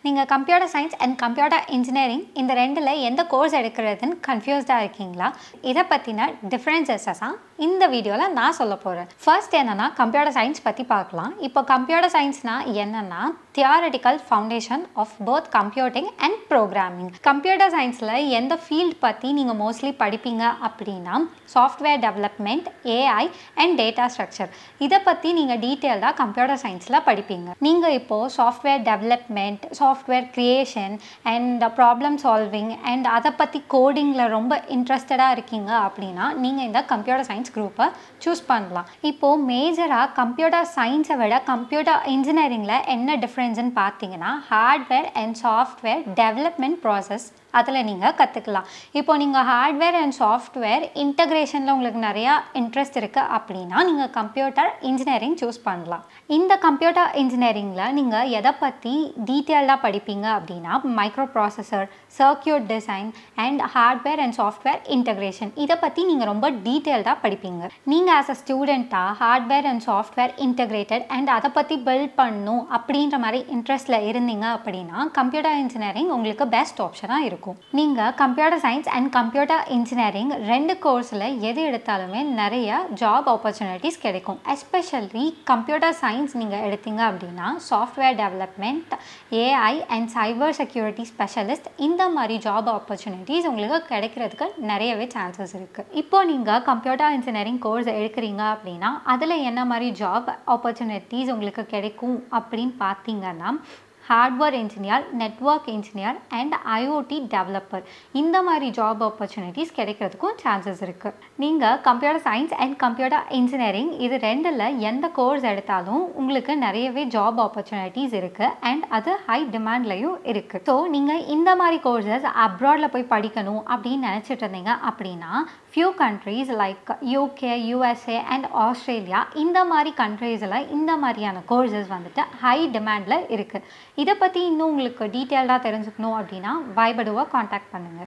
நீங்கள் computer science and computer engineering இந்த ரெண்டில் எந்த கோர்ஸ் எடுக்கிறதுன்னு கன்ஃபியூஸ்டாக இருக்கீங்களா? இதை பற்றின டிஃப்ரென்சஸாக இந்த வீடியோவில் நான் சொல்ல போகிறேன். ஃபர்ஸ்ட் என்னென்னா கம்ப்யூட்டர் சயின்ஸ் பற்றி பார்க்கலாம். இப்போ கம்ப்யூட்டர் சயின்ஸ்னால் என்னென்னா theoretical foundation of both computing and programming. Computer சயின்ஸில் எந்த ஃபீல்ட் பற்றி நீங்கள் மோஸ்ட்லி படிப்பீங்க அப்படின்னா software development, AI and data structure. இதை பற்றி நீங்கள் டீட்டெயில்டாக கம்ப்யூட்டர் சயின்ஸில் படிப்பீங்க. நீங்கள் இப்போது software development, software creation and problem solving and அதை பற்றி கோடிங்கில் ரொம்ப இன்ட்ரெஸ்டடாக இருக்கீங்க அப்படின்னா நீங்கள் இந்த கம்ப்யூட்டர் சயின்ஸ் குரூப்பை சூஸ் பண்ணலாம். இப்போது மேஜராக கம்ப்யூட்டர் சயின்ஸை விட கம்ப்யூட்டர் இன்ஜினியரிங்கில் என்ன டிஃப்ரென்ஸ்ன்னு பார்த்தீங்கன்னா hardware and software development process அதில் நீங்கள் கற்றுக்கலாம். இப்போ நீங்கள் ஹார்ட்வேர் அண்ட் சாஃப்ட்வேர் இன்டகிரேஷனில் உங்களுக்கு நிறையா இன்ட்ரெஸ்ட் இருக்குது அப்படின்னா நீங்கள் கம்ப்யூட்டர் இன்ஜினியரிங் சூஸ் பண்ணலாம். இந்த கம்ப்யூட்டர் இன்ஜினியரிங்கில் நீங்கள் எதை பற்றி டீட்டெயில்டாக படிப்பீங்க அப்படின்னா microprocessor, circuit design and hardware and software integration இதை பற்றி நீங்கள் ரொம்ப டீட்டெயில்டாக படிப்பீங்க. நீங்கள் ஆஸ் அ ஸ்டூடெண்ட்டாக hardware and software integrated and அதை பற்றி பில்ட் பண்ணணும் அப்படின்ற மாதிரி இன்ட்ரெஸ்ட்டில் இருந்தீங்க அப்படின்னா கம்ப்யூட்டர் இன்ஜினியரிங் உங்களுக்கு பெஸ்ட் ஆப்ஷனாக இருக்கும். நீங்கள் computer science and computer engineering ரெண்டு கோர்ஸில் எது எடுத்தாலுமே நிறைய ஜாப் ஆப்பர்ச்சுனிட்டிஸ் கிடைக்கும். எஸ்பெஷலி கம்ப்யூட்டர் சயின்ஸ் நீங்கள் எடுத்தீங்க அப்படின்னா software development, AI and cyber security specialist இந்த மாதிரி ஜாப் ஆப்பர்ச்சுனிட்டிஸ் உங்களுக்கு கிடைக்கிறதுக்கு நிறையவே சான்சஸ் இருக்குது. இப்போது நீங்கள் கம்ப்யூட்டர் இன்ஜினியரிங் கோர்ஸ் எடுக்கிறீங்க அப்படின்னா அதில் என்ன மாதிரி ஜாப் ஆப்பர்ச்சுனிட்டிஸ் உங்களுக்கு கிடைக்கும் அப்படின்னு பார்த்தீங்கன்னா hardware engineer, network engineer and IoT developer இந்த மாதிரி ஜாப் ஆப்பர்ச்சுனிட்டிஸ் கிடைக்கிறதுக்கும் சான்சஸ் இருக்குது. நீங்கள் computer science and computer engineering இது ரெண்டில் எந்த கோர்ஸ் எடுத்தாலும் உங்களுக்கு நிறையவே ஜாப் ஆப்பர்ச்சுனிட்டிஸ் இருக்குது அண்ட் அது ஹை டிமாண்ட்லையும் இருக்குது. ஸோ நீங்கள் இந்த மாதிரி கோர்சஸ் அப்ராடில் போய் படிக்கணும் அப்படின்னு நினச்சிட்டு இருந்தீங்க அப்படின்னா few countries like UK, USA and Australia இந்த மாதிரி கண்ட்ரீஸில் இந்த மாதிரியான கோர்சஸ் வந்துட்டு ஹை டிமாண்டில் இருக்குது. இதை பற்றி இன்னும் உங்களுக்கு டீட்டெயில்டாக தெரிஞ்சுக்கணும் அப்படின்னா வைபடுவை காண்டாக்ட் பண்ணுங்கள்.